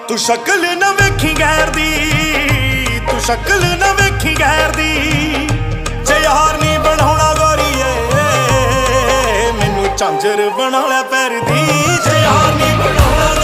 तू शक्ल न वेखी गैर दी, तू शक्ल न वेखी गैर दी, जे यार नी बनाउणा गोरीए मैनू झांझर बना लै पैर दी, जे यार नी बनाउणा